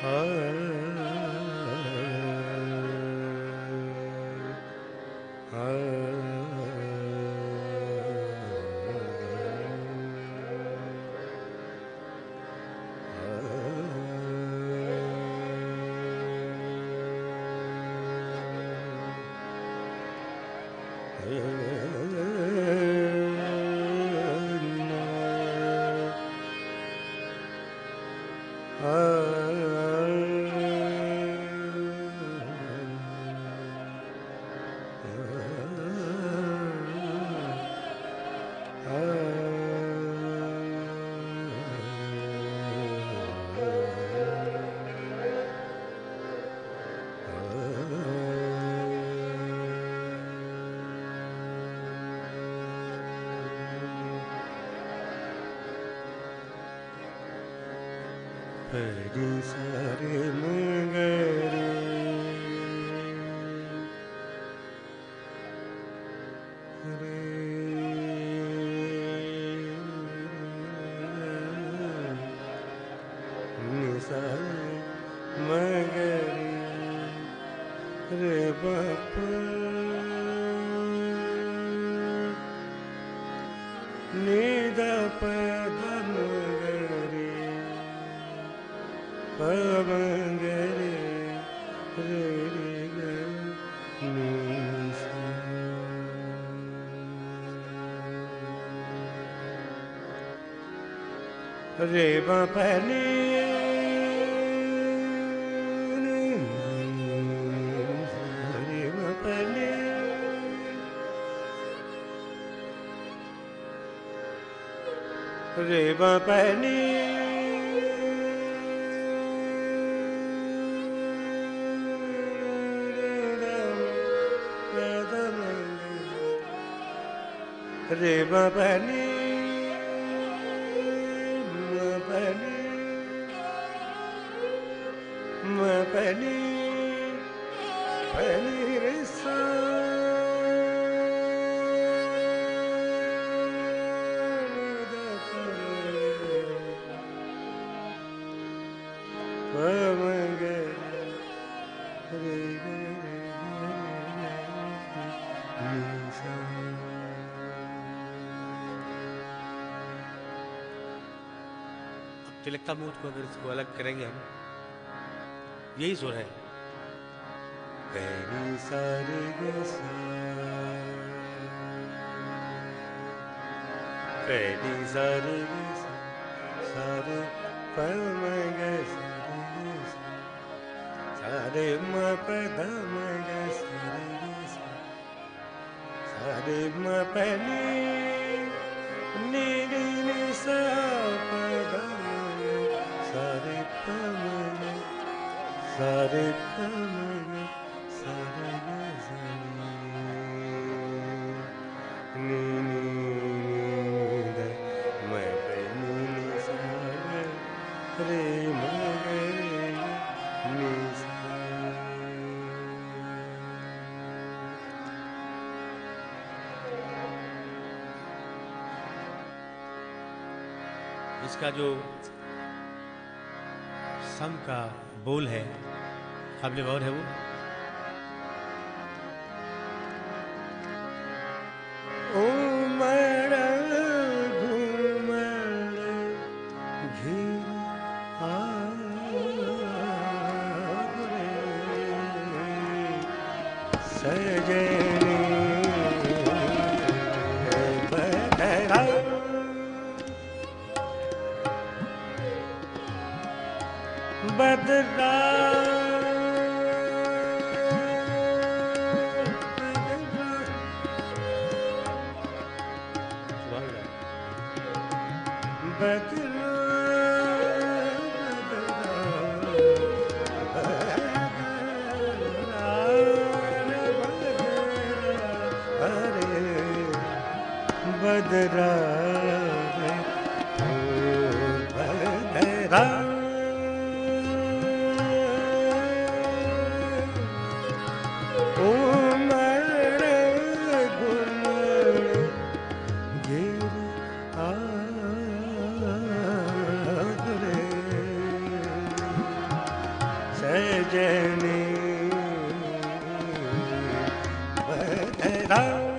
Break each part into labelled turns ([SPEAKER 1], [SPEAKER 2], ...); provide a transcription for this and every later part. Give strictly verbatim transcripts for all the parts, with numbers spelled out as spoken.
[SPEAKER 1] हरी सारे मगरे रे निसा मगरे रे बाप निदा पदम पवंगरे रे रे ग निसा रे बपनी रे बपनी रे बपनी रे बपनी मपनी मपनी पनी रे सा पवंगरे रे
[SPEAKER 2] तिलकता मूठ को अगर इसको अलग करेंगे हम, यही सुर है।
[SPEAKER 1] पहली सारे गसा पहली सारे गसा सारे पमग सारे सारे म पदमग सारे सारे म पनी नी नी नी सा पदम सारे पमग सारे पमग सारे गजनी नी नी द मैं पनी नी सा रे मग रे नी सा।
[SPEAKER 2] इसका जो सम का बोल है, काबिल गौर है वो।
[SPEAKER 1] उमड़ घुमड़ घिर आरे सजनी बदरा बदरा बदरा बदरा बदरा सजनी बदरा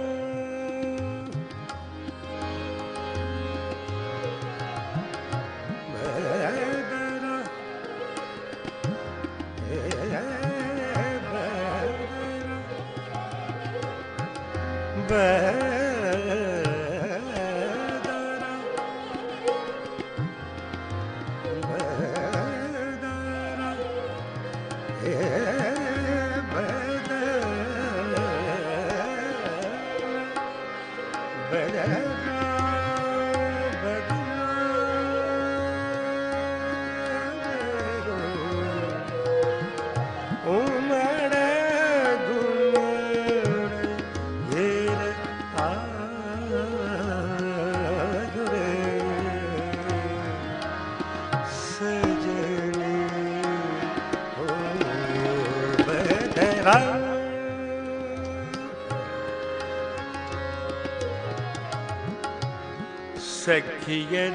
[SPEAKER 1] सखियन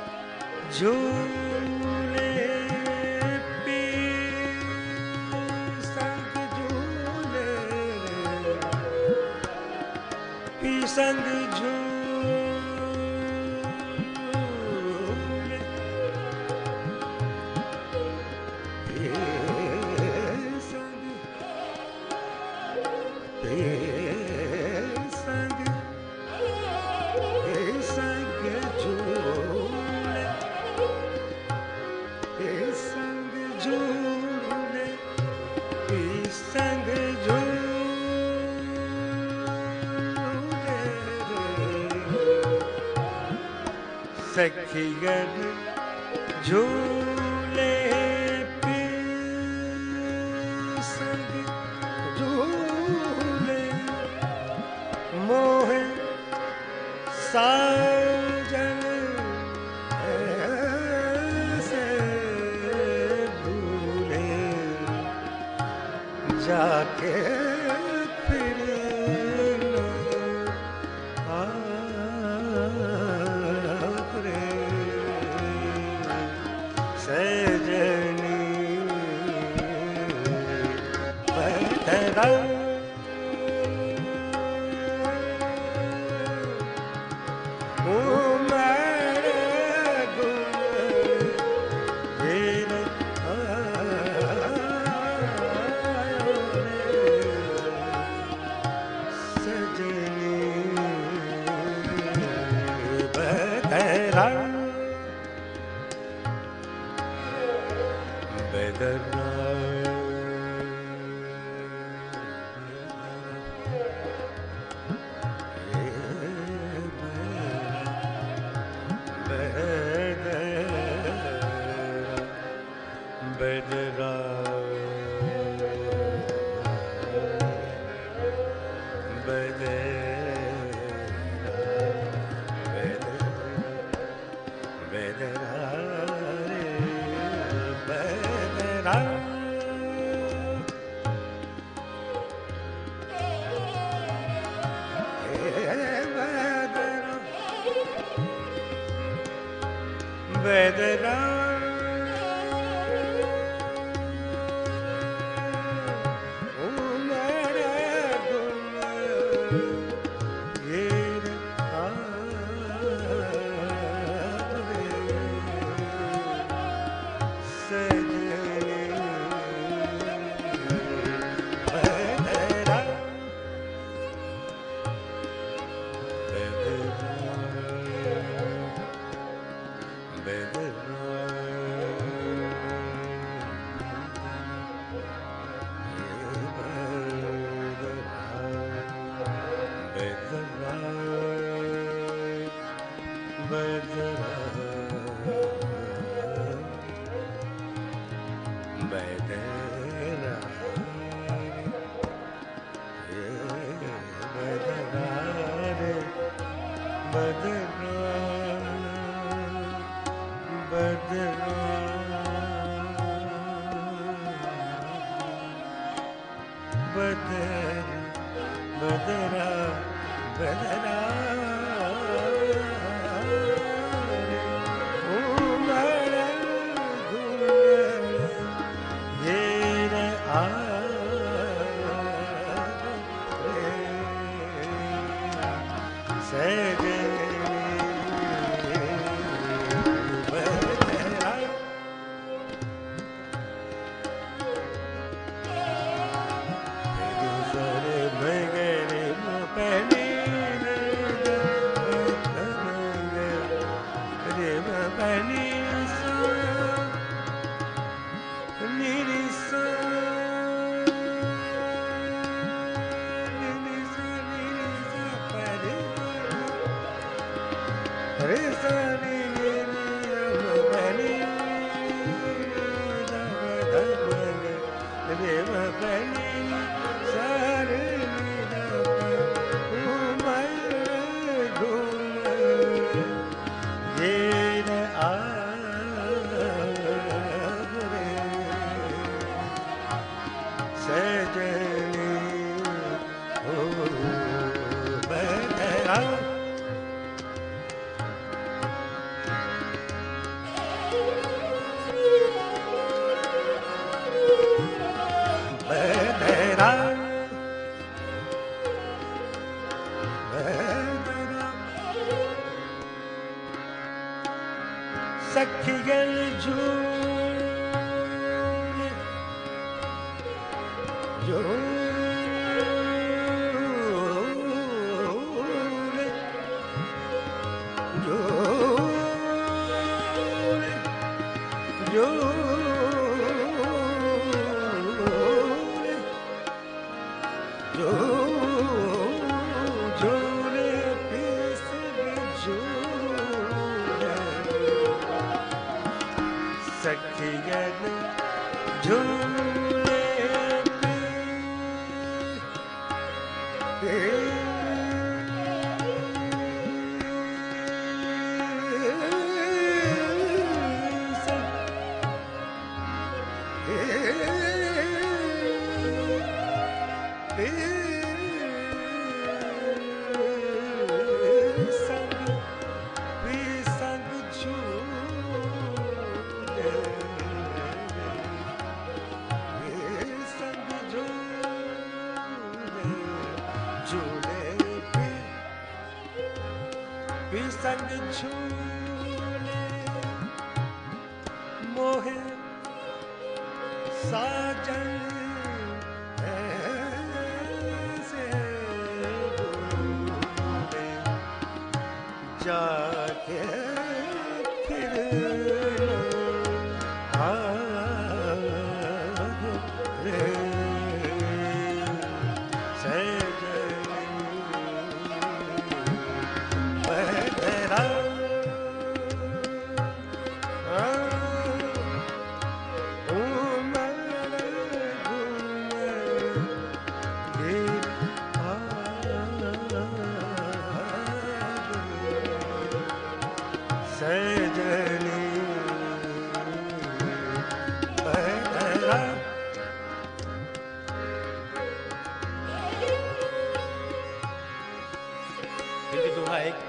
[SPEAKER 1] झूले पी संग झूले पी संग झूले पी संग पी संग पी संग झूले पी संग झूले पी संग झूले सखियन झूले पी संग झूले मोह साजन ऐसे भूले जाके फिर आतरे सजनी बदरा बदरा बदरा बदरा बदरा उमड़ घुमड़ ये bani sa ni ni sa ni ni sa ni ni sa pa re re sa ni ni ma bani da da re ma bani sa re ni da pa umar ghum ye na aare sajni ho badra badra badra सखियन झूले झूले झूले झूले झूले पिसग झूले सखियन झूले पे संग झूले मोहे साजन ऐसे डूबे जाके फिर आओ रे सजनी बदरा
[SPEAKER 2] हिंदी दोहा एक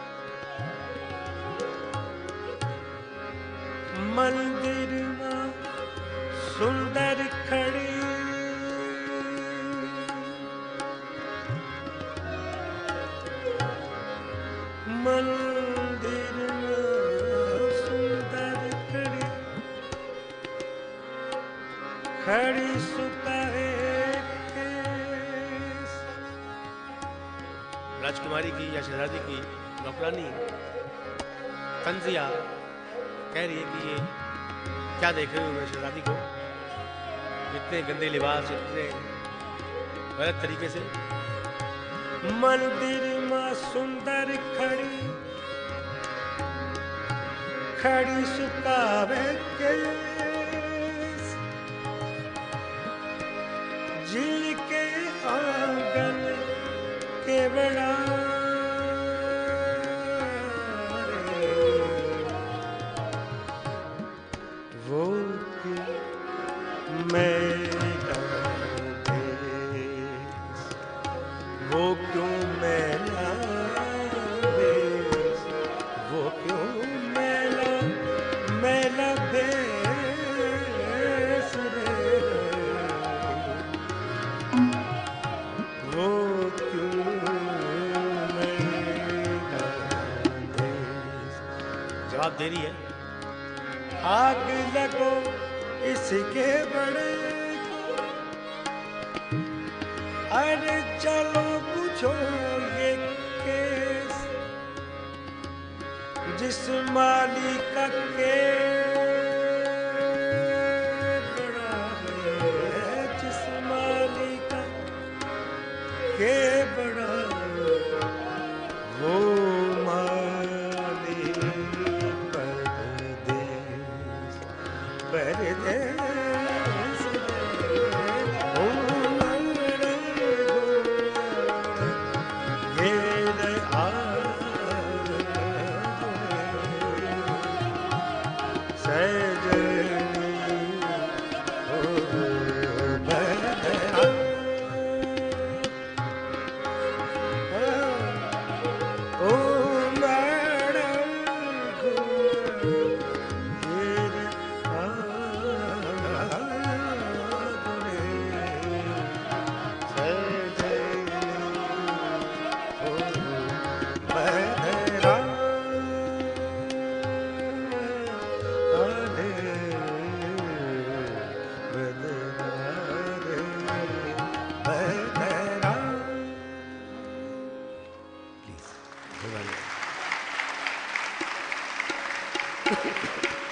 [SPEAKER 1] मंदिर में सुंदर खड़ी मंदिर में सुंदर खड़ी खड़ी सुताए केस
[SPEAKER 2] राजकुमारी की या शहजादी की नौकरानी तंजिया कह रही है कि ये क्या देख रहे हो मैं शहजादी को, इतने गंदे लिबास, इतने गलत तरीके से।
[SPEAKER 1] मंदिर में सुंदर खड़ी खड़ी सुतावे केस जिल के आंगन के बड़ा वो मेरा देश वो क्यों मेला देश वो क्यों मेला मेला देश रे वो क्यों मेला देश।
[SPEAKER 2] जवाब दे रही है
[SPEAKER 1] आग लगो इसके बड़े को अरे चलो पूछो ये केस जिस मालिका के बड़ा है, जिस मालिका के बड़ा वो मालिक परदेस परदेस ओ लड़े घेर आ सजनी ओ बदरा ओ मैडम घेर आ सजनी ओ बदरा
[SPEAKER 2] प्लीज